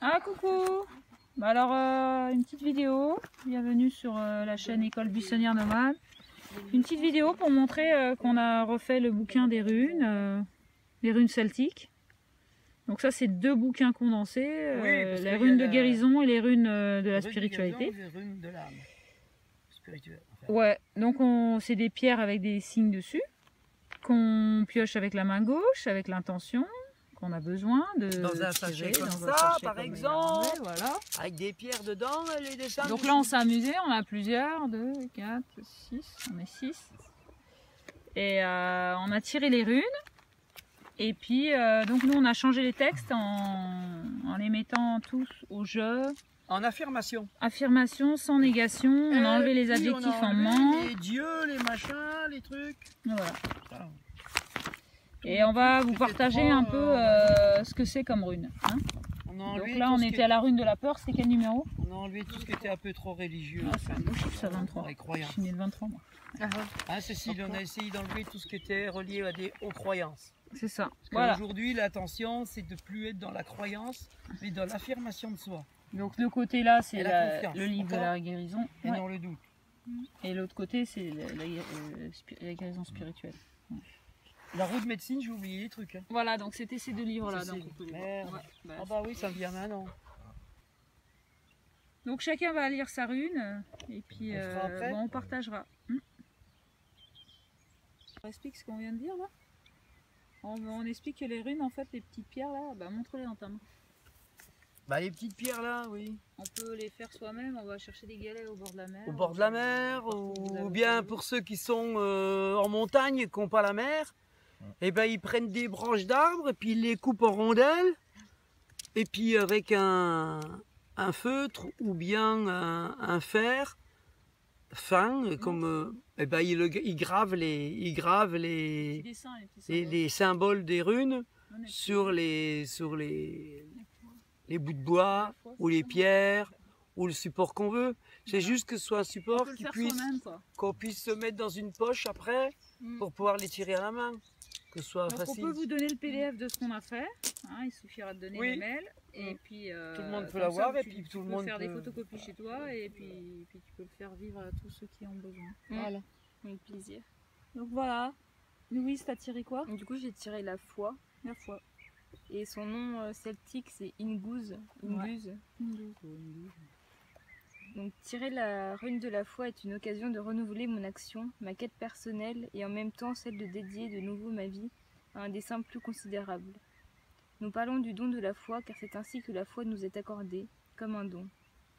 Ah coucou. Bah alors une petite vidéo, bienvenue sur la chaîne École Buissonnière Nomade. Une petite vidéo pour montrer qu'on a refait le bouquin des runes, les runes celtiques. Donc ça c'est deux bouquins condensés, les runes de guérison et les runes de la spiritualité. Les runes de l'âme spirituelle. Enfin. Ouais, donc c'est des pierres avec des signes dessus, qu'on pioche avec la main gauche, avec l'intention qu'on a besoin de dans un sachet comme ça, par exemple, voilà, avec des pierres dedans, les dessins. Donc là on s'est amusé, on a plusieurs, 2, 4, 6, on est 6. Et on a tiré les runes. Et puis donc nous on a changé les textes en les mettant tous au jeu. En affirmation. Affirmation sans négation, on a enlevé les adjectifs en ment. Les dieux, les machins, les trucs. Voilà. Et on va vous partager un peu ce que c'est comme rune. Hein. Donc là on était à la rune de la peur, c'était quel numéro? On a enlevé tout ce qui était un peu trop religieux. Ah, c'est un beau chiffre ça, 23. Les croyances. Je suis née le 23 moi. Ah Cécile, on a essayé d'enlever tout ce qui était relié aux croyances. C'est ça. Voilà. Aujourd'hui l'intention c'est de plus être dans la croyance, mais dans l'affirmation de soi. Donc le côté là c'est le livre de la guérison. Et non le doute. Et l'autre côté c'est la guérison spirituelle. Ouais. La roue de médecine, j'ai oublié les trucs. Hein. Voilà, donc c'était ces deux livres-là. Ouais, ah bah oui, ça me vient maintenant. Donc chacun va lire sa rune et puis on partagera. On explique ce qu'on vient de dire là. On explique que les runes, en fait, les petites pierres là, bah montre-les dans ta main. Bah les petites pierres là, oui. On peut les faire soi-même, on va chercher des galets au bord de la mer. Au bord de la mer, ou bien pour ceux qui sont en montagne, qui n'ont pas la mer. Et ben ils prennent des branches d'arbres et puis ils les coupent en rondelles et puis avec un feutre ou bien un fer fin comme et ben ils gravent les symboles des runes sur les bouts de bois ou les pierres ou le support qu'on veut. C'est juste que ce soit un support qu'on puisse se mettre dans une poche après pour pouvoir les tirer à la main. Que ce soit facile. On peut vous donner le PDF de ce qu'on a fait, hein, il suffira de donner les mails et puis tout le monde peut l'avoir et puis tout le monde peut faire des photocopies chez toi et puis tu peux le faire vivre à tous ceux qui ont besoin. Voilà, avec plaisir. Donc voilà, Louise, t'as tiré quoi? Du coup j'ai tiré la foi. La foi. Et son nom celtique c'est Inguz. Donc tirer la rune de la foi est une occasion de renouveler mon action, ma quête personnelle et en même temps celle de dédier de nouveau ma vie à un dessein plus considérable. Nous parlons du don de la foi car c'est ainsi que la foi nous est accordée, comme un don.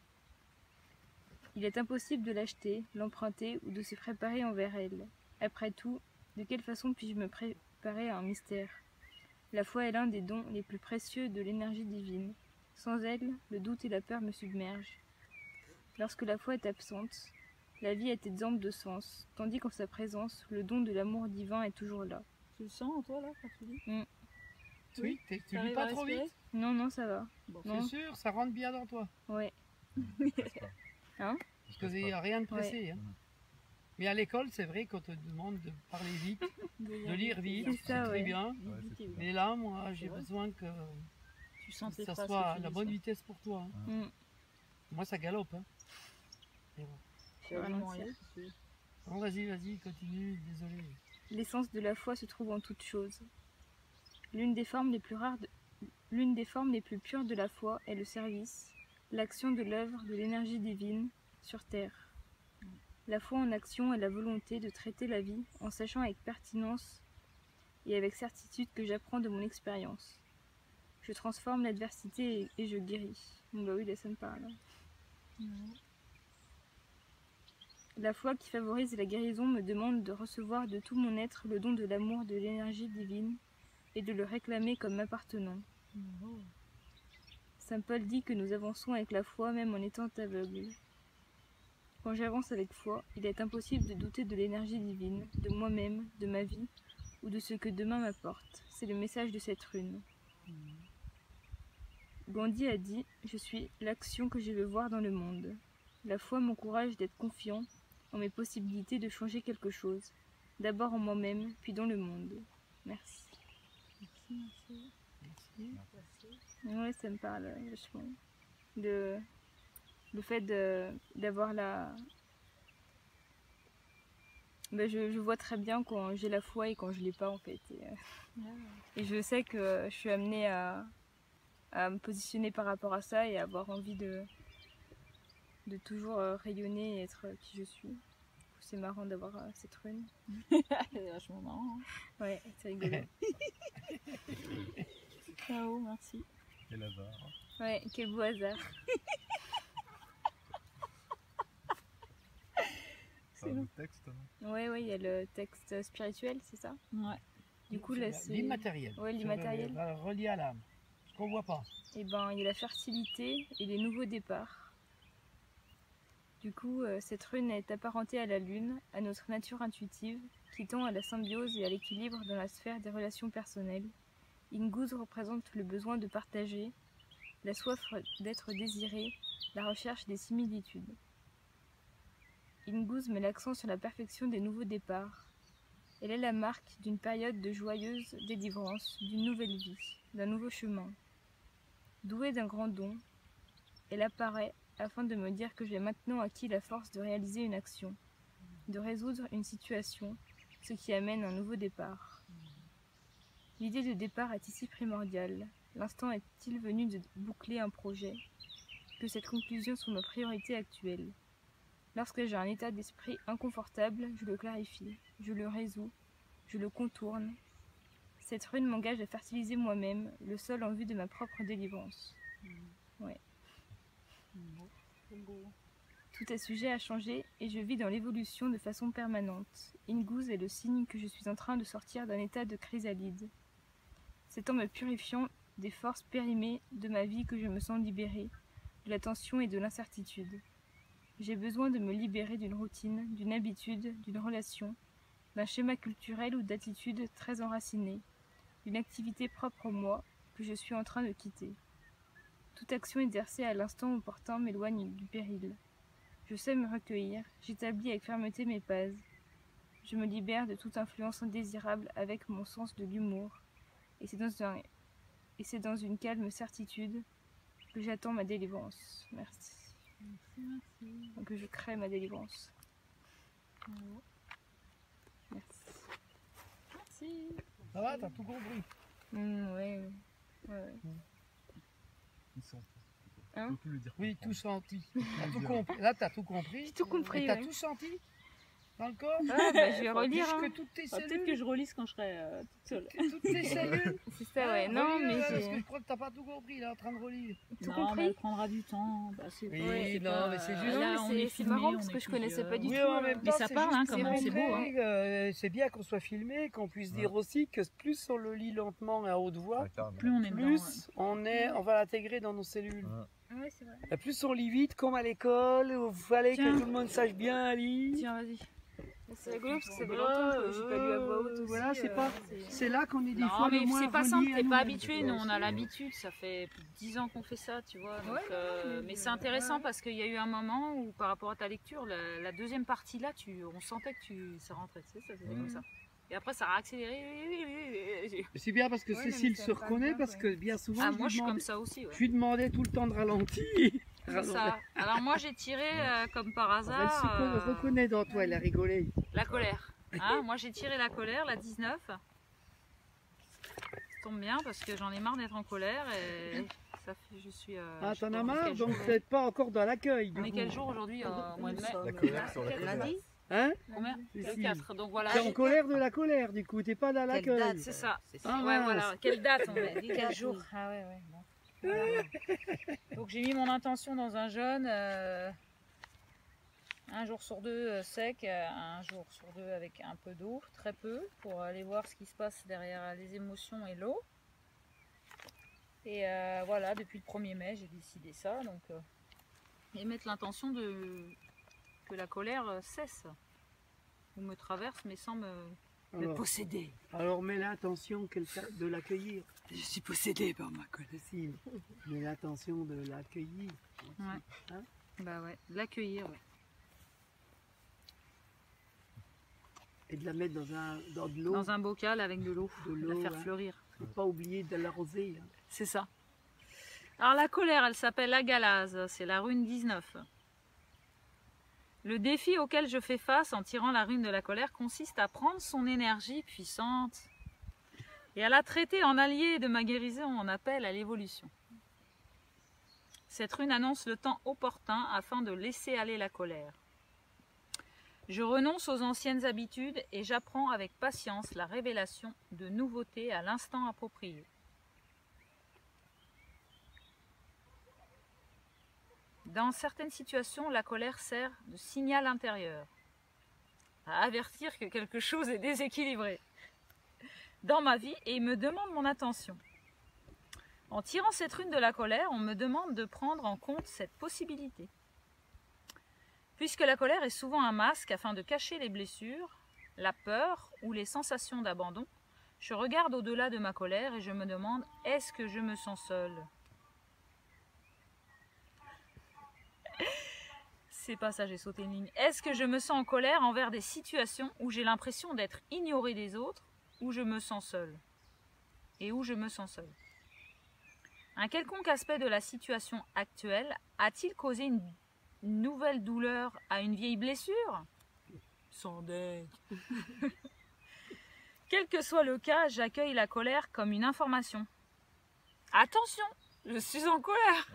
Il est impossible de l'acheter, l'emprunter ou de se préparer envers elle. Après tout, de quelle façon puis-je me préparer à un mystère? La foi est l'un des dons les plus précieux de l'énergie divine. Sans elle, le doute et la peur me submergent. Lorsque la foi est absente, la vie est exempte de sens, tandis qu'en sa présence, le don de l'amour divin est toujours là. Tu le sens toi là quand tu lis? Oui, tu lis pas trop vite? Non, non, ça va. Bon, c'est sûr, ça rentre bien dans toi. Ouais. Hein? Parce qu'il n'y a rien de pressé. Hein. Mais à l'école, c'est vrai qu'on te demande de parler vite, de lire vite, c'est très bien. Mais là, moi, j'ai besoin que ça soit la bonne vitesse pour toi. Hein. Moi, ça galope. Hein. Bon, vas-y, continue, désolé. L'essence de la foi se trouve en toute chose. L'une des formes les plus pures de la foi est le service, l'action de l'œuvre de l'énergie divine sur terre. La foi en action est la volonté de traiter la vie en sachant avec pertinence et avec certitude que j'apprends de mon expérience. Je transforme l'adversité et je guéris. Bon bah oui, là ça me parle. La foi qui favorise la guérison me demande de recevoir de tout mon être le don de l'amour de l'énergie divine et de le réclamer comme m'appartenant. Saint Paul dit que nous avançons avec la foi même en étant aveugles. Quand j'avance avec foi, il est impossible de douter de l'énergie divine, de moi-même, de ma vie ou de ce que demain m'apporte. C'est le message de cette rune. Gandhi a dit « Je suis l'action que je veux voir dans le monde ». La foi m'encourage d'être confiant en mes possibilités de changer quelque chose, d'abord en moi-même, puis dans le monde. Merci. Ouais, ça me parle vachement. Le fait d'avoir la... Ben, je vois très bien quand j'ai la foi et quand je l'ai pas en fait. Et je sais que je suis amenée à me positionner par rapport à ça et à avoir envie de toujours rayonner et être qui je suis. C'est marrant d'avoir cette rune. C'est vachement marrant. Ouais, c'est rigolo. Ciao, merci. Quel hasard. Ouais, quel beau hasard. C'est un autre texte, non? Ouais, il y a le texte spirituel, c'est ça? Ouais. Du coup, là, c'est... l'immatériel. Ouais, l'immatériel. Relié à l'âme. Ce qu'on voit pas. Et ben, il y a la fertilité et les nouveaux départs. Du coup, cette rune est apparentée à la lune, à notre nature intuitive, qui tend à la symbiose et à l'équilibre dans la sphère des relations personnelles. Inguz représente le besoin de partager, la soif d'être désiré, la recherche des similitudes. Inguz met l'accent sur la perfection des nouveaux départs. Elle est la marque d'une période de joyeuse délivrance, d'une nouvelle vie, d'un nouveau chemin. Douée d'un grand don, elle apparaît afin de me dire que j'ai maintenant acquis la force de réaliser une action, de résoudre une situation, ce qui amène un nouveau départ. L'idée de départ est ici primordiale. L'instant est-il venu de boucler un projet? Que cette conclusion soit ma priorité actuelle. Lorsque j'ai un état d'esprit inconfortable, je le clarifie, je le résous, je le contourne. Cette rune m'engage à fertiliser moi-même, le sol en vue de ma propre délivrance. Ouais. Tout est sujet à changer et je vis dans l'évolution de façon permanente. Inguz est le signe que je suis en train de sortir d'un état de chrysalide. C'est en me purifiant des forces périmées de ma vie que je me sens libérée, de la tension et de l'incertitude. J'ai besoin de me libérer d'une routine, d'une habitude, d'une relation, d'un schéma culturel ou d'attitude très enracinée, d'une activité propre au moi que je suis en train de quitter. Toute action exercée à l'instant opportun m'éloigne du péril. Je sais me recueillir, j'établis avec fermeté mes bases. Je me libère de toute influence indésirable avec mon sens de l'humour, et c'est dans une calme certitude que j'attends ma délivrance. Merci. Merci. Donc je crée ma délivrance. Merci. Merci. Ça va, t'as tout compris. Ouais. Ils sont. Hein? On peut plus le dire. Oui, tout senti. T'as tout compris. Là, t'as tout compris. J'ai tout compris. Et t'as Ouais. tout senti dans le corps. Ah, bah, je vais relire. Plus Hein. que toutes tes Peut-être cellules. que je relise quand je serai toute seule. Que toutes tes cellules. C'est ça, ouais. Non, Relis-le, mais là, parce que j'ai je crois que t'as pas tout compris. Là, en train de relire. tout Non, compris. mais elle prendra du temps. Bah, c'est Oui, c'est non, pas- mais c'est juste- là, Non, on mais est c'est filmé, marrant on parce est que je connaissais plusieurs. pas du Oui, tout. en même Mais temps, ça c'est parle, juste hein, pour quand même, c'est beau, hein. montrer, c'est bien qu'on soit filmé, qu'on puisse dire aussi que plus on le lit lentement et à haute voix, Ah, carrément. Plus on est dedans. plus on va l'intégrer dans nos cellules. Ouais. Ouais, c'est vrai. Et plus on lit vite, comme à l'école, où il fallait Tiens. que tout le monde sache bien lire. Tiens, vas-y. C'est rigolo parce que ça fait longtemps que je n'ai pas lu à voix haute aussi. Voilà, c'est pas- C'est là qu'on est des Non, fois mais le moins c'est pas relié simple, à t'es pas nous-mêmes. habitué, nous on a l'habitude, ça fait plus de 10 ans qu'on fait ça, tu vois. Donc, Ouais, mais c'est intéressant ouais. parce qu'il y a eu un moment où par rapport à ta lecture, la deuxième partie là, on sentait que ça rentrait, tu sais, ça faisait comme ça. Et après ça a accéléré. C'est bien parce que Ouais, non, mais Cécile ça se me parle reconnaît bien, parce ouais. que bien souvent Ah, je, moi lui je suis comme demandais, ça aussi, ouais. je lui demandais tout le temps de ralentir. C'est ça. Alors moi j'ai tiré comme par Elle se hasard reconnaît dans toi, elle a rigolé. la colère. Hein, moi j'ai tiré la colère, la 19. Ça tombe bien parce que j'en ai marre d'être en colère et ça fait, je suis. Ah, je sais t'en pas, as on est marre, quel donc jour, peut-être pas encore dans l'accueil. On est quel jour aujourd'hui au mois de mai? La colère sur la colère. Lundi. Hein? Combien? Le Cécile. 4. Donc voilà. T'es en colère de la colère, du coup, t'es pas dans Quelle l'accueil. date? C'est ça. Ah, Ouais, mince. voilà. Quelle date on met? Quel date, jour? oui. Ah ouais, ouais. Bon. Voilà. Donc j'ai mis mon intention dans un jaune. Un jour sur deux sec, un jour sur deux avec un peu d'eau, très peu, pour aller voir ce qui se passe derrière les émotions et l'eau. Et voilà, depuis le 1er mai, j'ai décidé ça. Donc, et mettre l'intention que la colère cesse, ou me traverse, mais sans me posséder. Alors mets l'intention de l'accueillir. Je suis possédée par ma colère. Cécile, mets l'intention de l'accueillir. Ouais. Hein? Bah ouais, l'accueillir, ouais. Et de la mettre dans de l'eau. Dans un bocal avec de l'eau, De la l'eau, faire hein. fleurir. Faut pas oublier de l'arroser. Hein. C'est ça. Alors la colère, elle s'appelle la galase, c'est la rune 19. Le défi auquel je fais face en tirant la rune de la colère consiste à prendre son énergie puissante et à la traiter en allié de ma guérison en appel à l'évolution. Cette rune annonce le temps opportun afin de laisser aller la colère. Je renonce aux anciennes habitudes et j'apprends avec patience la révélation de nouveautés à l'instant approprié. Dans certaines situations, la colère sert de signal intérieur, à avertir que quelque chose est déséquilibré dans ma vie et me demande mon attention. En tirant cette rune de la colère, on me demande de prendre en compte cette possibilité. Puisque la colère est souvent un masque afin de cacher les blessures, la peur ou les sensations d'abandon, je regarde au-delà de ma colère et je me demande « Est-ce que je me sens seule ?» C'est pas ça, j'ai sauté une ligne. Est-ce que je me sens en colère envers des situations où j'ai l'impression d'être ignorée des autres, où je me sens seule? Et où je me sens seule? Un quelconque aspect de la situation actuelle a-t-il causé une nouvelle douleur à une vieille blessure? Sans doute. Quel que soit le cas, j'accueille la colère comme une information. Attention, je suis en colère.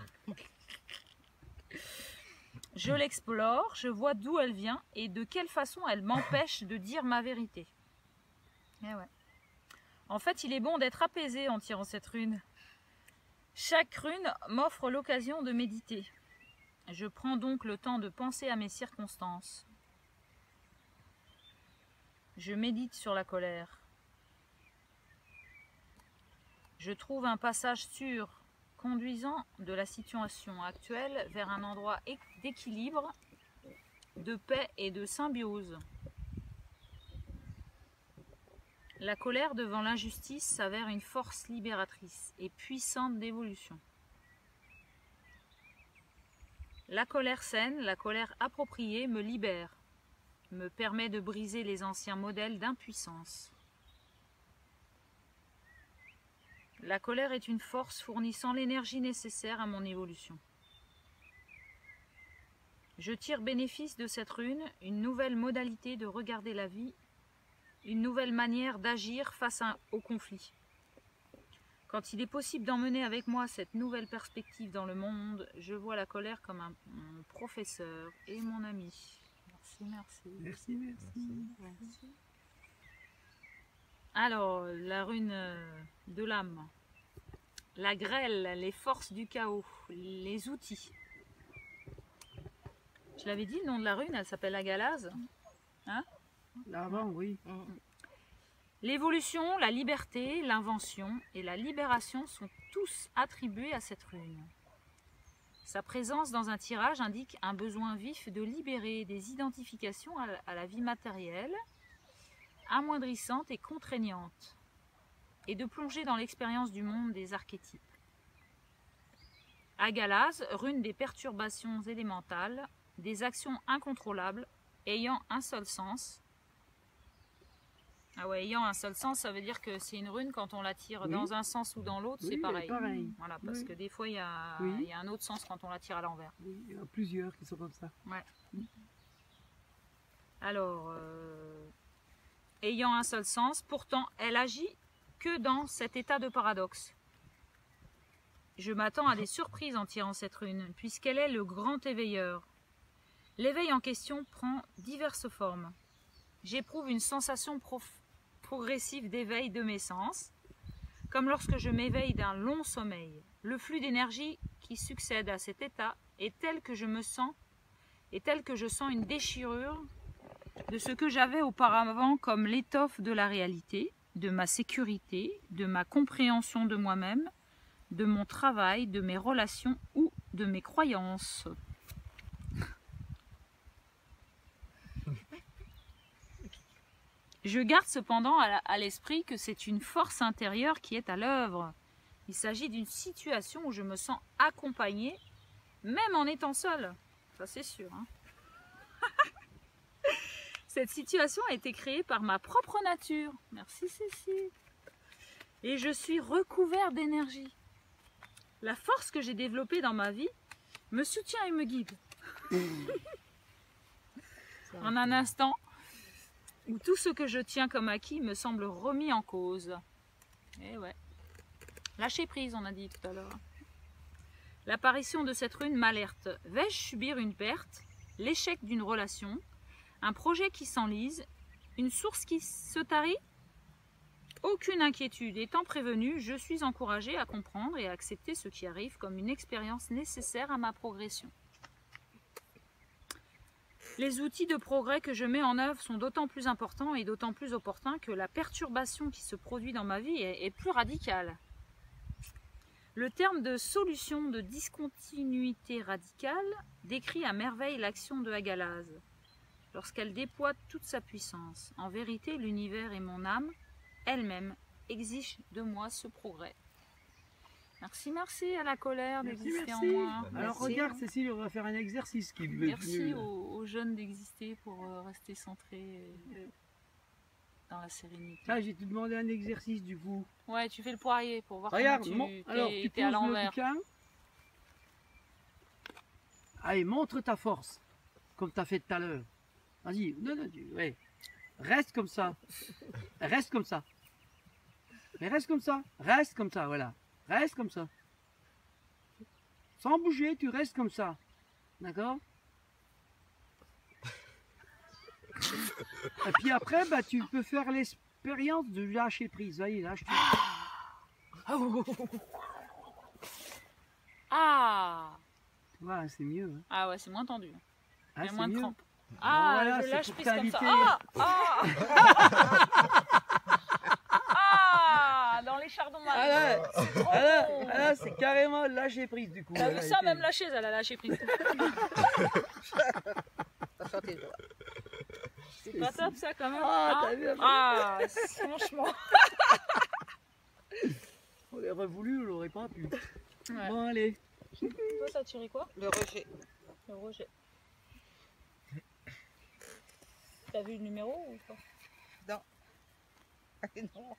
Je l'explore, je vois d'où elle vient et de quelle façon elle m'empêche de dire ma vérité. Eh ouais. En fait, il est bon d'être apaisé en tirant cette rune. Chaque rune m'offre l'occasion de méditer. Je prends donc le temps de penser à mes circonstances. Je médite sur la colère. Je trouve un passage sûr conduisant de la situation actuelle vers un endroit d'équilibre, de paix et de symbiose. La colère devant l'injustice s'avère une force libératrice et puissante d'évolution. La colère saine, la colère appropriée me libère, me permet de briser les anciens modèles d'impuissance. La colère est une force fournissant l'énergie nécessaire à mon évolution. Je tire bénéfice de cette rune, une nouvelle modalité de regarder la vie, une nouvelle manière d'agir face au conflit. Quand il est possible d'emmener avec moi cette nouvelle perspective dans le monde, je vois la colère comme mon professeur et mon ami. Merci, merci. Merci, merci. Merci. Alors, la rune de l'âme, la grêle, les forces du chaos, les outils. Je l'avais dit, le nom de la rune, elle s'appelle la galase. Hein? L'avant, oui. L'évolution, la liberté, l'invention et la libération sont tous attribués à cette rune. Sa présence dans un tirage indique un besoin vif de libérer des identifications à la vie matérielle, amoindrissante et contraignante, et de plonger dans l'expérience du monde des archétypes. Agalaz, rune des perturbations élémentales, des actions incontrôlables, ayant un seul sens. Ah ouais, ayant un seul sens, ça veut dire que c'est une rune, quand on la tire dans un sens ou dans l'autre, c'est pareil. Voilà, parce que des fois, il y a un autre sens quand on la tire à l'envers. Oui, il y en a plusieurs qui sont comme ça. Ouais. Alors, ayant un seul sens, pourtant, elle agit que dans cet état de paradoxe. Je m'attends à des surprises en tirant cette rune, puisqu'elle est le grand éveilleur. L'éveil en question prend diverses formes. J'éprouve une sensation progressive d'éveil de mes sens, comme lorsque je m'éveille d'un long sommeil. Le flux d'énergie qui succède à cet état est tel que je sens une déchirure de ce que j'avais auparavant comme l'étoffe de la réalité, de ma sécurité, de ma compréhension de moi-même, de mon travail, de mes relations ou de mes croyances. Je garde cependant à l'esprit que c'est une force intérieure qui est à l'œuvre. Il s'agit d'une situation où je me sens accompagnée, même en étant seule. Ça c'est sûr. Hein. Cette situation a été créée par ma propre nature. Merci Cécile. Et je suis recouvert d'énergie. La force que j'ai développée dans ma vie me soutient et me guide. En un instant où tout ce que je tiens comme acquis me semble remis en cause. Et ouais. Lâcher prise, on a dit tout à l'heure. L'apparition de cette rune m'alerte. Vais-je subir une perte, l'échec d'une relation, un projet qui s'enlise, une source qui se tarit? Aucune inquiétude. Étant prévenue, je suis encouragée à comprendre et à accepter ce qui arrive comme une expérience nécessaire à ma progression. Les outils de progrès que je mets en œuvre sont d'autant plus importants et d'autant plus opportuns que la perturbation qui se produit dans ma vie est plus radicale. Le terme de solution de discontinuité radicale décrit à merveille l'action de Agalaz, lorsqu'elle déploie toute sa puissance. En vérité, l'univers et mon âme, elle-même, exigent de moi ce progrès. Merci, merci à la colère d'exister en moi. Alors regarde Cécile, on va faire un exercice qui veut. Merci aux jeunes d'exister pour rester centrés dans la sérénité. Ah, j'ai te demandé un exercice du coup. Ouais, tu fais le poirier pour voir Regarde, comment tu t'es à poses le l'envers. bouquin. Allez, montre ta force, comme tu as fait tout à l'heure. Vas-y, ouais. Reste comme ça. Reste comme ça. Mais reste comme ça. Reste comme ça, voilà. Reste comme ça. Sans bouger, tu restes comme ça. D'accord? Et puis après, bah, tu peux faire l'expérience de lâcher prise. Vas-y, lâche prise. Ah! Ouais, c'est mieux. Hein. Ah ouais, c'est moins tendu. Ah, Il y a c'est moins de mieux. crampes. Ah, Voilà, je c'est lâche pour prise comme ça. t'inviter. Ah! Ah! Ah! Dans les chardons Ah là, c'est carrément lâcher prise du coup. T'as Elle vu a ça, été- même la chaise, elle a lâché prise. C'est pas top ça quand même. Ah, t'as vu, Ah, franchement. on l'aurait revoulu, on l'aurait pas pu. Ouais. Bon, allez. Toi, ça tiré quoi? Le rejet. Le rejet. T'as vu le numéro ou pas? Non. Non.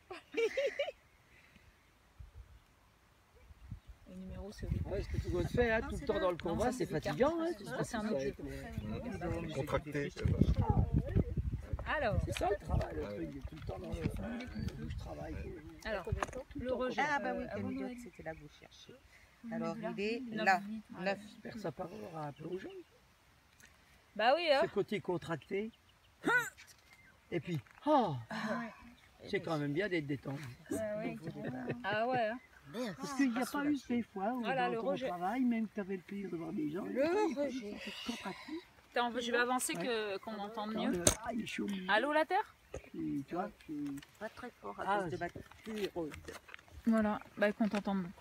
Le numéro, c'est au début. Ouais, ce que tu dois te faire hein, tout le temps dans le combat, ça, c'est c'est des fatigant. cartes. Hein, Ça, tout ça, c'est un autre jeu. Contracté. Alors, C'est ça le travail, le truc, il est tout le temps dans le travail. alors, le rejet. Ah bah oui, avant quelle Noël. idiote, c'était là que vous cherchez. Alors il est Neuf. là, Ah, 9. J'espère que ça parlera un peu aux gens. Bah oui, hein. Ce côté contracté. Et puis, oh, c'est quand même bien d'être détendu. Ah ouais. Hein. Parce qu'il n'y a pas eu des fois où Voilà, dans le ton rejet. travail, même que tu avais le plaisir de voir des gens, Le rejet. contracté. Attends, je vais avancer qu'on entende mieux. Ah, il est chaud. Allô, la terre? Et, tu vois, Pas très fort à Ah, cause de ma thyroïde. Voilà, bah qu'on t'entende beaucoup.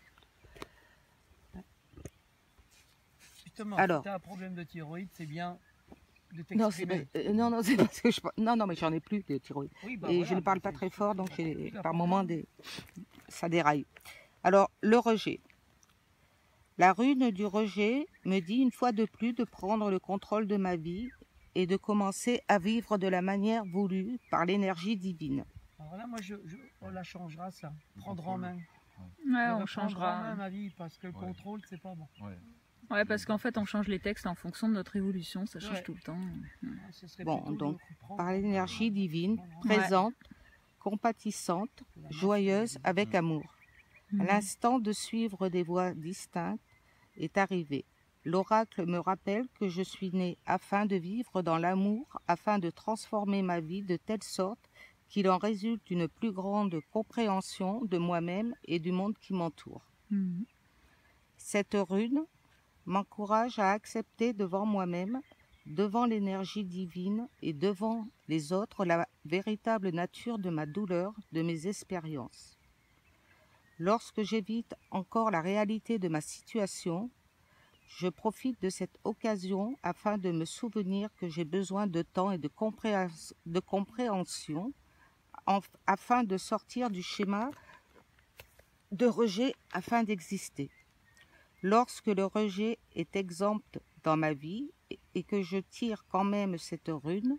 justement, Alors. si tu as un problème de thyroïde, c'est bien de Non, c'est t'exprimer. non, c'est parce que non, mais j'en ai plus de thyroïde. Oui, bah Et voilà, je ne parle pas c'est- très fort, donc c'est par moments, ça déraille. Alors, le rejet. La rune du rejet me dit une fois de plus de prendre le contrôle de ma vie et de commencer à vivre de la manière voulue par l'énergie divine. Alors là, moi, on la changera, ça. Prendre en main. Ouais, Je vais on prendre en changera. main ma vie, parce que le Ouais. contrôle, c'est pas bon. Ouais, parce qu'en fait, on change les textes en fonction de notre évolution, ça change Ouais. tout le temps. Ce serait Bon, plutôt de donc, prendre Par en l'énergie main. divine, Prendre en main. présente, compatissante, joyeuse, avec amour. Mhm. L'instant de suivre des voies distinctes est arrivé. L'oracle me rappelle que je suis né afin de vivre dans l'amour, afin de transformer ma vie de telle sorte qu'il en résulte une plus grande compréhension de moi-même et du monde qui m'entoure. Mhm. Cette rune m'encourage à accepter devant moi-même, devant l'énergie divine et devant les autres la véritable nature de ma douleur, de mes expériences. Lorsque j'évite encore la réalité de ma situation, je profite de cette occasion afin de me souvenir que j'ai besoin de temps et de compréhension afin de sortir du schéma de rejet afin d'exister. Lorsque le rejet est exempt dans ma vie et que je tire quand même cette rune,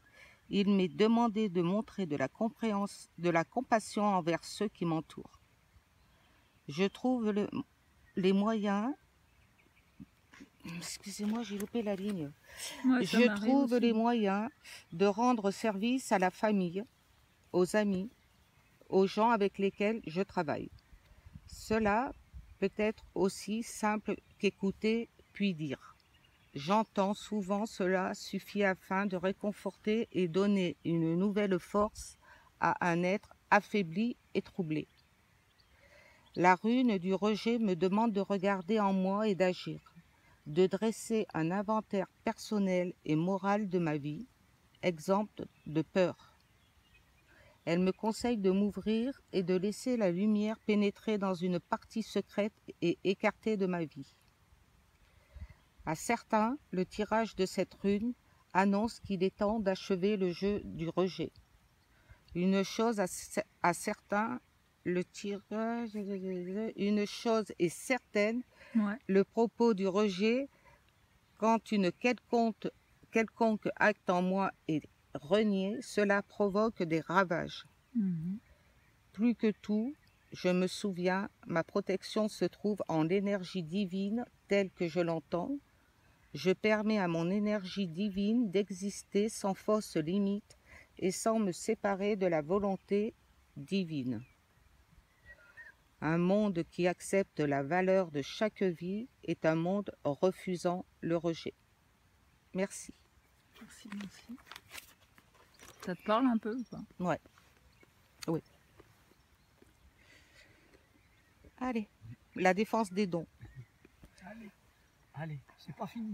il m'est demandé de montrer de la compassion envers ceux qui m'entourent. Je trouve les moyens... Excusez-moi, j'ai loupé la ligne. Ouais, ça Je m'arrive trouve aussi. les moyens de rendre service à la famille, aux amis, aux gens avec lesquels je travaille. Cela peut être aussi simple qu'écouter puis dire. J'entends souvent cela suffit afin de réconforter et donner une nouvelle force à un être affaibli et troublé. La rune du rejet me demande de regarder en moi et d'agir, de dresser un inventaire personnel et moral de ma vie, exempte de peur. Elle me conseille de m'ouvrir et de laisser la lumière pénétrer dans une partie secrète et écartée de ma vie. À certains, le tirage de cette rune annonce qu'il est temps d'achever le jeu du rejet. Une chose est certaine, Ouais. le propos du rejet, quand une quelconque acte en moi est renié, cela provoque des ravages. Mhm. Plus que tout, je me souviens, ma protection se trouve en l'énergie divine telle que je l'entends. Je permets à mon énergie divine d'exister sans fausse limite et sans me séparer de la volonté divine. Un monde qui accepte la valeur de chaque vie est un monde refusant le rejet. Merci. Merci, merci. Ça te parle un peu ou pas? Ouais. Oui. Allez, la défense des dons. Allez, c'est pas fini.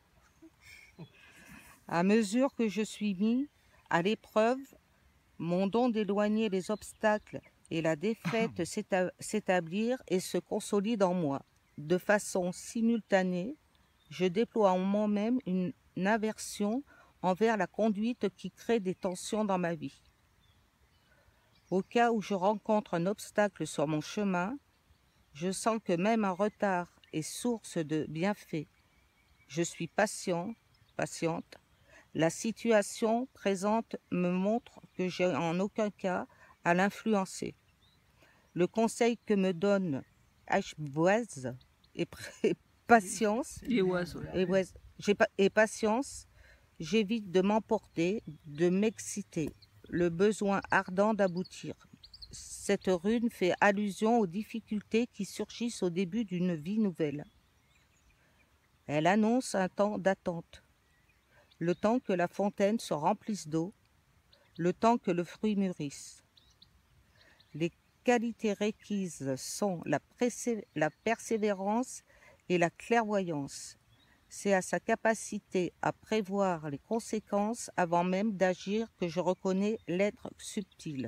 À mesure que je suis mis à l'épreuve, mon don d'éloigner les obstacles et la défaite s'établir et se consolide en moi. De façon simultanée, je déploie en moi-même une aversion envers la conduite qui crée des tensions dans ma vie. Au cas où je rencontre un obstacle sur mon chemin, je sens que même un retard est source de bienfaits. Je suis patiente. La situation présente me montre que j'ai en aucun cas à l'influencer. Le conseil que me donne Ashboise est patience. Et oiseaux. Et patience, j'évite de m'emporter, de m'exciter, le besoin ardent d'aboutir. Cette rune fait allusion aux difficultés qui surgissent au début d'une vie nouvelle. Elle annonce un temps d'attente, le temps que la fontaine se remplisse d'eau, le temps que le fruit mûrisse. Les qualités requises sont la persévérance et la clairvoyance. C'est à sa capacité à prévoir les conséquences avant même d'agir que je reconnais l'être subtil.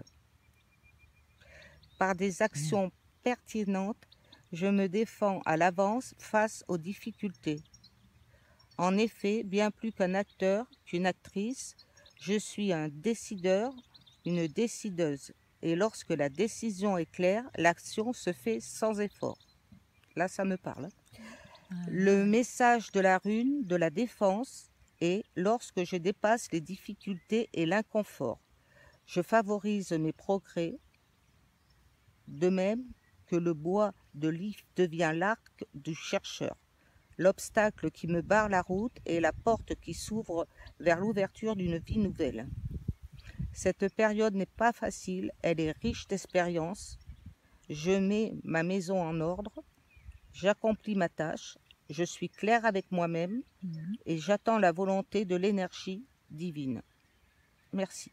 Par des actions pertinentes, je me défends à l'avance face aux difficultés. En effet, bien plus qu'un acteur, qu'une actrice, je suis un décideur, une décideuse. Et lorsque la décision est claire, l'action se fait sans effort. Là, ça me parle. Le message de la rune, de la défense, est lorsque je dépasse les difficultés et l'inconfort, je favorise mes progrès, de même que le bois de l'if devient l'arc du chercheur. L'obstacle qui me barre la route est la porte qui s'ouvre vers l'ouverture d'une vie nouvelle. Cette période n'est pas facile, elle est riche d'expériences. Je mets ma maison en ordre, j'accomplis ma tâche, je suis claire avec moi-même et j'attends la volonté de l'énergie divine. Merci.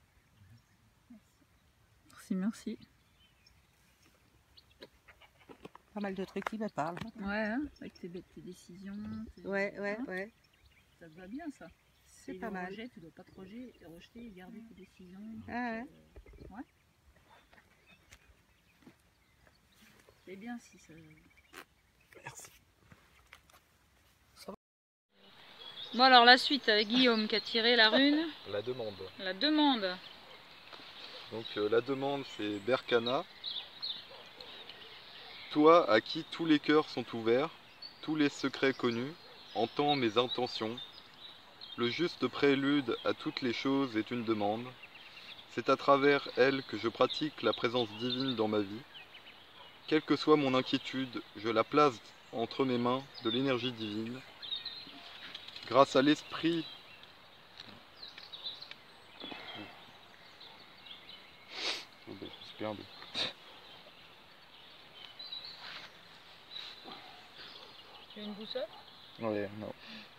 Merci. Pas mal de trucs qui me parlent. Ouais, hein, avec tes décisions. Ouais. Ça te va bien ça. C'est pas mal. Rejet, tu dois pas te rejeter et garder tes décisions. Ouais. Ouais. C'est bien si ça. Merci. Bon alors la suite avec Guillaume qui a tiré la rune. La demande. La demande. Donc la demande c'est Berkana. Toi à qui tous les cœurs sont ouverts, tous les secrets connus, entends mes intentions. Le juste prélude à toutes les choses est une demande. C'est à travers elle que je pratique la présence divine dans ma vie. Quelle que soit mon inquiétude, je la place entre mes mains de l'énergie divine. Grâce à l'esprit, Tu as une boussole? ouais, non.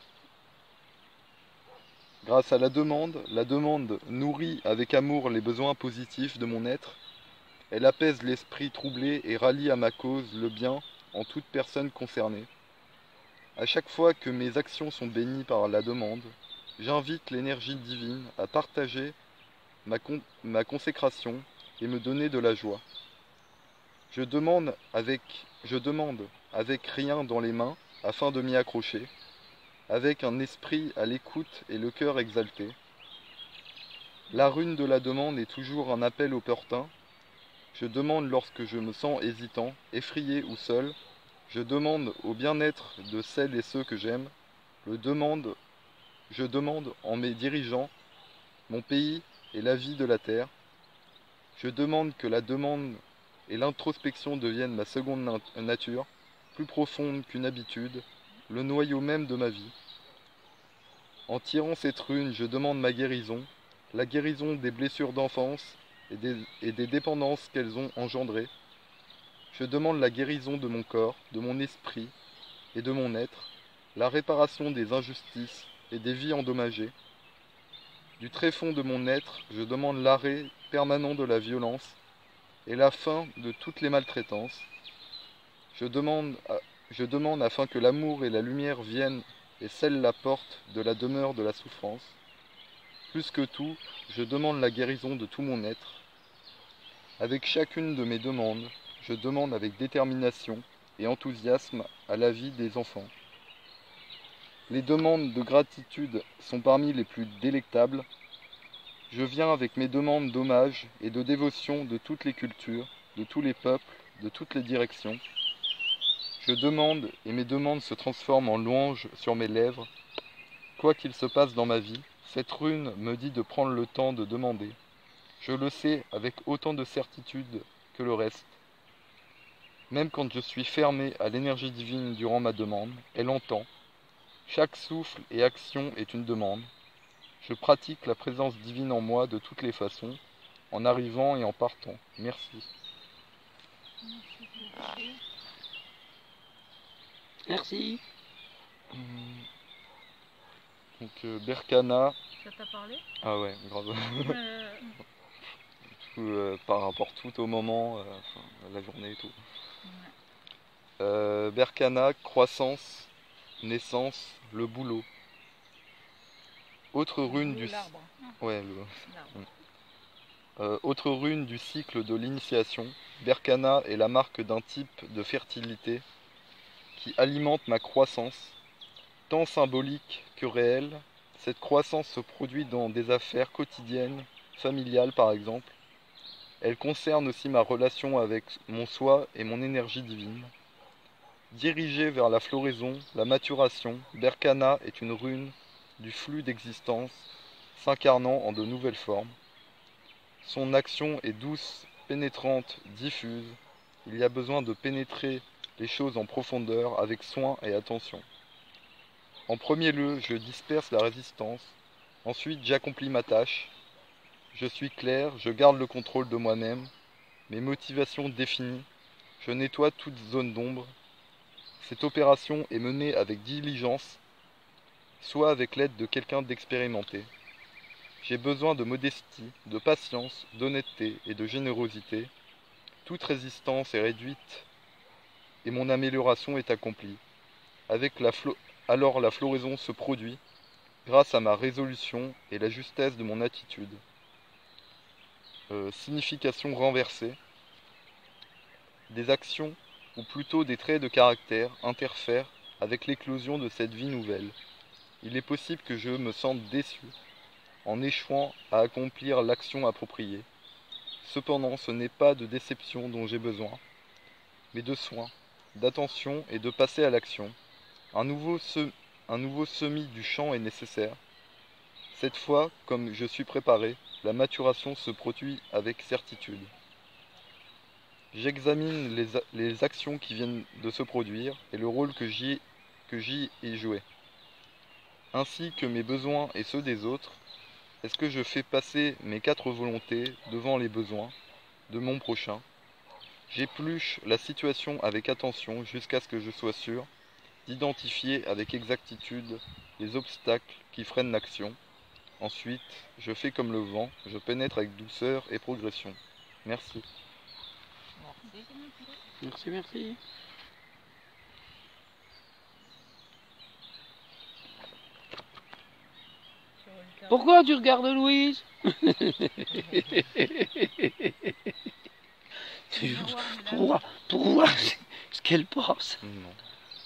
Grâce à la demande nourrit avec amour les besoins positifs de mon être. Elle apaise l'esprit troublé et rallie à ma cause le bien en toute personne concernée. À chaque fois que mes actions sont bénies par la demande, j'invite l'énergie divine à partager ma consécration et me donner de la joie. Je demande avec rien dans les mains afin de m'y accrocher, avec un esprit à l'écoute et le cœur exalté. La rune de la demande est toujours un appel opportun. Je demande lorsque je me sens hésitant, effrayé ou seul. Je demande au bien-être de celles et ceux que j'aime. Je demande en mes dirigeants, mon pays et la vie de la terre. Je demande que la demande et l'introspection deviennent ma seconde nature, plus profonde qu'une habitude, le noyau même de ma vie. En tirant cette rune, je demande ma guérison, la guérison des blessures d'enfance et des dépendances qu'elles ont engendrées. Je demande la guérison de mon corps, de mon esprit et de mon être, la réparation des injustices et des vies endommagées. Du tréfonds de mon être, je demande l'arrêt permanent de la violence et la fin de toutes les maltraitances. Je demande afin que l'amour et la lumière viennent et scellent la porte de la demeure de la souffrance. Plus que tout, je demande la guérison de tout mon être. Avec chacune de mes demandes, je demande avec détermination et enthousiasme à la vie des enfants. Les demandes de gratitude sont parmi les plus délectables. Je viens avec mes demandes d'hommage et de dévotion de toutes les cultures, de tous les peuples, de toutes les directions. Je demande et mes demandes se transforment en louanges sur mes lèvres. Quoi qu'il se passe dans ma vie, cette rune me dit de prendre le temps de demander. Je le sais avec autant de certitude que le reste. Même quand je suis fermé à l'énergie divine durant ma demande, elle entend. Chaque souffle et action est une demande. Je pratique la présence divine en moi de toutes les façons, en arrivant et en partant. Merci. Merci. Donc Berkana. Ça t'a parlé? Ah ouais, grave. Par rapport tout au moment, la journée et tout. Ouais. Berkana, croissance, naissance, le boulot. Autre rune du... L'arbre. Ouais, L'arbre. autre rune du cycle de l'initiation. Berkana est la marque d'un type de fertilité qui alimente ma croissance, tant symbolique que réelle. Cette croissance se produit dans des affaires quotidiennes, familiales par exemple. Elle concerne aussi ma relation avec mon soi et mon énergie divine. Dirigée vers la floraison, la maturation, Berkana est une rune du flux d'existence, s'incarnant en de nouvelles formes. Son action est douce, pénétrante, diffuse. Il y a besoin de pénétrer les choses en profondeur avec soin et attention. En premier lieu, je disperse la résistance. Ensuite, j'accomplis ma tâche. Je suis clair, je garde le contrôle de moi-même. Mes motivations définies. Je nettoie toute zone d'ombre. Cette opération est menée avec diligence, soit avec l'aide de quelqu'un d'expérimenté. J'ai besoin de modestie, de patience, d'honnêteté et de générosité. Toute résistance est réduite et mon amélioration est accomplie. Alors la floraison se produit grâce à ma résolution et la justesse de mon attitude. Signification renversée. Des actions, ou plutôt des traits de caractère, interfèrent avec l'éclosion de cette vie nouvelle. Il est possible que je me sente déçu en échouant à accomplir l'action appropriée. Cependant, ce n'est pas de déception dont j'ai besoin, mais de soin, d'attention et de passer à l'action. Un nouveau semis du champ est nécessaire. Cette fois, comme je suis préparé, la maturation se produit avec certitude. J'examine les actions qui viennent de se produire et le rôle que j'y ai joué, ainsi que mes besoins et ceux des autres. Est-ce que je fais passer mes 4 volontés devant les besoins de mon prochain? J'épluche la situation avec attention jusqu'à ce que je sois sûr d'identifier avec exactitude les obstacles qui freinent l'action. Ensuite, je fais comme le vent, je pénètre avec douceur et progression. Merci. Merci, merci. Pourquoi tu regardes Louise? Pour voir ce qu'elle pense. Non.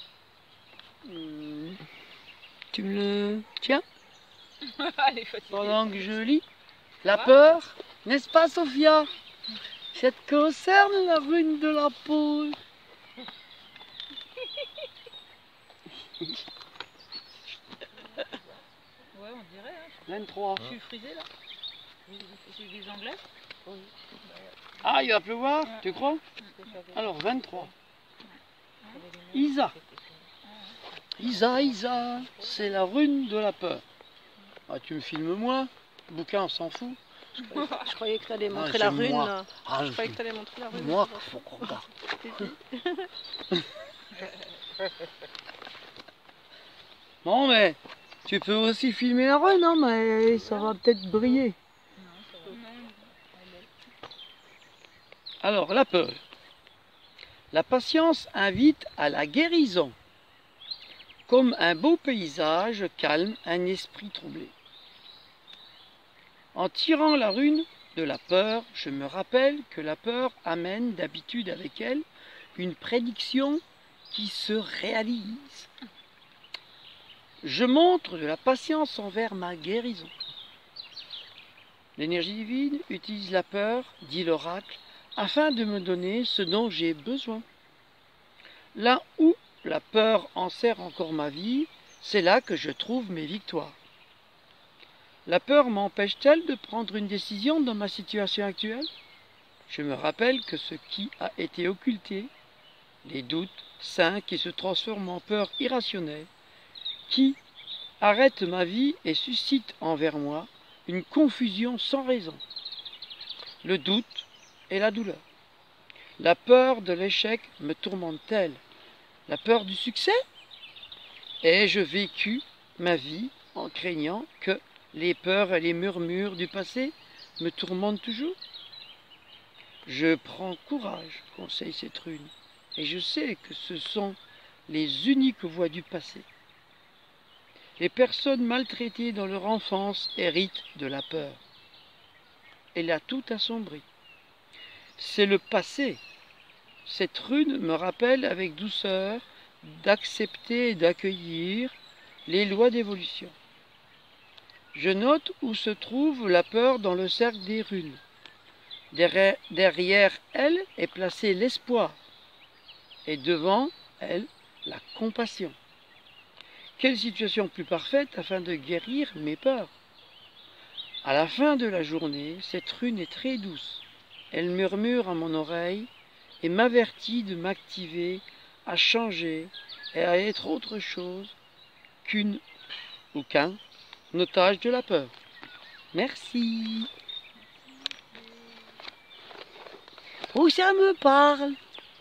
Tu me le tiens Elle est fatiguée. pendant que je lis? La peur, n'est-ce pas Sophia? Ça te concerne la rune de la peau? Ouais, on dirait. Hein. 23. Je suis frisée là. C'est des anglais. Ah, il va pleuvoir, tu crois? Alors, 23. Isa. Isa, c'est la rune de la peur. Ah, tu me filmes moi? Le bouquin, on s'en fout. Je croyais que tu allais Ah, montrer c'est la rune. moi. Là. Ah, Je croyais que tu allais montrer la rune. moi, faut qu'on regarde. Bon, mais tu peux aussi filmer la rune, hein, mais ça va peut-être briller. Alors, la peur. La patience invite à la guérison. Comme un beau paysage calme un esprit troublé. En tirant la rune de la peur, je me rappelle que la peur amène d'habitude avec elle une prédiction qui se réalise. Je montre de la patience envers ma guérison. L'énergie divine utilise la peur, dit l'oracle, afin de me donner ce dont j'ai besoin. Là où la peur enserre encore ma vie, c'est là que je trouve mes victoires. La peur m'empêche-t-elle de prendre une décision dans ma situation actuelle? Je me rappelle que ce qui a été occulté, les doutes sains qui se transforment en peur irrationnelle, qui arrêtent ma vie et suscitent envers moi une confusion sans raison. Le doute et la douleur. La peur de l'échec me tourmente-t-elle? La peur du succès? Ai-je vécu ma vie en craignant que les peurs et les murmures du passé me tourmentent toujours? Je prends courage, conseille cette rune, et je sais que ce sont les uniques voies du passé. Les personnes maltraitées dans leur enfance héritent de la peur. Elle a tout assombri. C'est le passé. Cette rune me rappelle avec douceur d'accepter et d'accueillir les lois d'évolution. Je note où se trouve la peur dans le cercle des runes. Derrière elle est placé l'espoir et devant elle la compassion. Quelle situation plus parfaite afin de guérir mes peurs? À la fin de la journée, cette rune est très douce. Elle murmure à mon oreille et m'avertit de m'activer à changer et à être autre chose qu'un otage de la peur. Merci. Oh, ça me parle.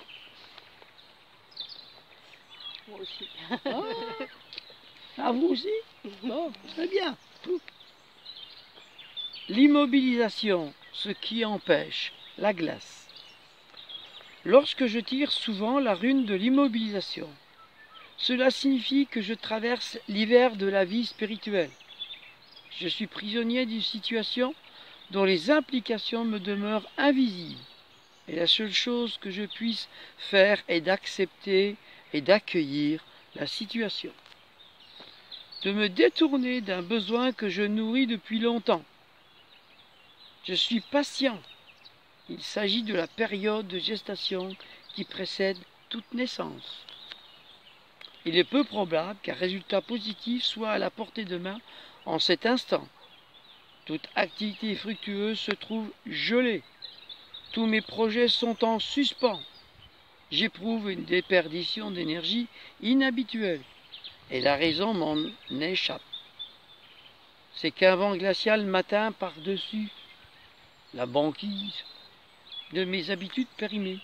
Moi aussi. Ah, vous aussi? Bon, très bien. L'immobilisation, ce qui empêche la glace. Lorsque je tire souvent la rune de l'immobilisation, cela signifie que je traverse l'hiver de la vie spirituelle. Je suis prisonnier d'une situation dont les implications me demeurent invisibles. Et la seule chose que je puisse faire est d'accepter et d'accueillir la situation. De me détourner d'un besoin que je nourris depuis longtemps. Je suis patient. Il s'agit de la période de gestation qui précède toute naissance. Il est peu probable qu'un résultat positif soit à la portée de main en cet instant. Toute activité fructueuse se trouve gelée. Tous mes projets sont en suspens. J'éprouve une déperdition d'énergie inhabituelle. Et la raison m'en échappe. C'est qu'un vent glacial m'atteint par-dessus la banquise de mes habitudes périmées.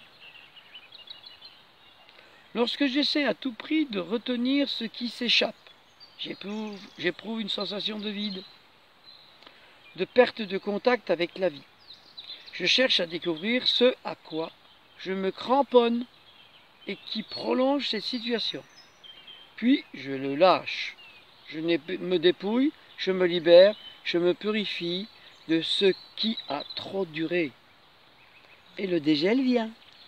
Lorsque j'essaie à tout prix de retenir ce qui s'échappe, j'éprouve une sensation de vide, de perte de contact avec la vie. Je cherche à découvrir ce à quoi je me cramponne et qui prolonge cette situation. Puis je le lâche. Je me dépouille, je me libère, je me purifie de ce qui a trop duré. Et le dégel vient.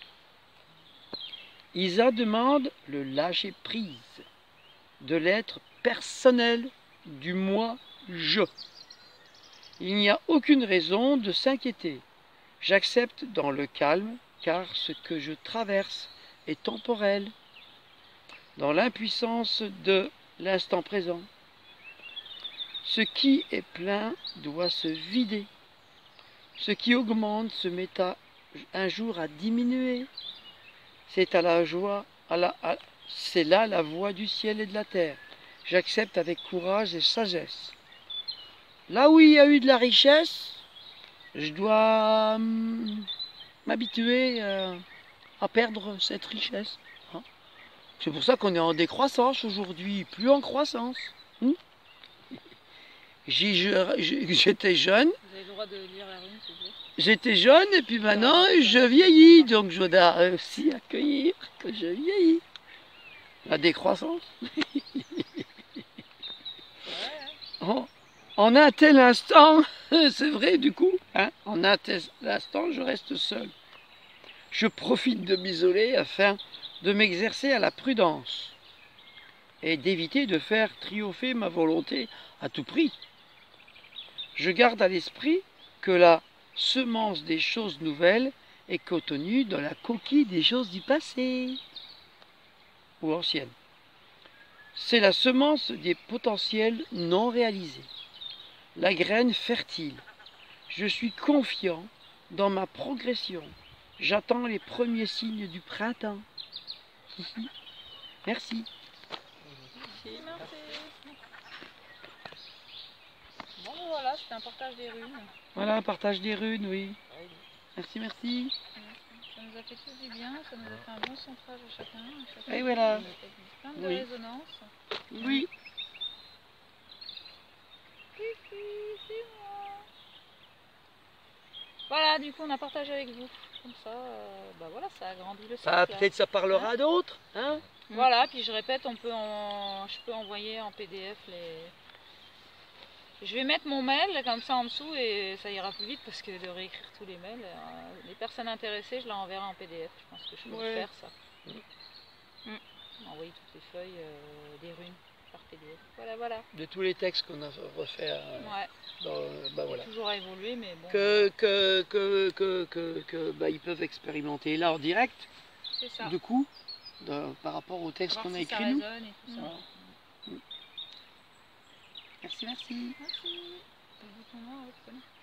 Isa demande le lâcher-prise de l'être personnel du moi je. Il n'y a aucune raison de s'inquiéter. J'accepte dans le calme, car ce que je traverse est temporel, dans l'impuissance de l'instant présent. Ce qui est plein doit se vider. Ce qui augmente se met un jour à diminuer. C'est à la joie, c'est là la voie du ciel et de la terre. J'accepte avec courage et sagesse. Là où il y a eu de la richesse, je dois m'habituer à perdre cette richesse. Hein. C'est pour ça qu'on est en décroissance aujourd'hui, plus en croissance. J'étais jeune. Vous avez le droit de lire la rune, s'il vous plaît. J'étais jeune et puis maintenant je vieillis, donc je dois aussi accueillir que je vieillis. La décroissance. En un tel instant, c'est vrai du coup, hein, en un tel instant je reste seul. Je profite de m'isoler afin de m'exercer à la prudence et d'éviter de faire triompher ma volonté à tout prix. Je garde à l'esprit que la semence des choses nouvelles est contenue dans la coquille des choses du passé ou anciennes. C'est la semence des potentiels non réalisés, la graine fertile. Je suis confiant dans ma progression. J'attends les premiers signes du printemps. Merci. Merci. Bon, voilà, c'était un partage des runes. Voilà, partage des runes, oui. Merci, merci. Ça nous a fait tous du bien, ça nous a fait un bon centrage à chacun. Et voilà. Ça nous a fait plein de Oui. résonances. Oui. C'est moi. Voilà, du coup, on a partagé avec vous. Comme ça, bah voilà, ça agrandit le cercle. Peut-être ça parlera à d'autres. Hein. Voilà, puis je répète, je peux envoyer en PDF les... Je vais mettre mon mail comme ça en dessous et ça ira plus vite parce que de réécrire tous les mails, les personnes intéressées, je leur enverrai en PDF. Je pense que je peux faire ça. Envoyer toutes les feuilles des runes par PDF. Voilà, voilà. De tous les textes qu'on a refait voilà. Toujours à évoluer, mais bon. Ils peuvent expérimenter là en direct, C'est ça. du coup, par rapport au texte qu'on a écrit nous. Ça résonne et tout ça. Voilà. Merci, merci. Merci. Ton nom,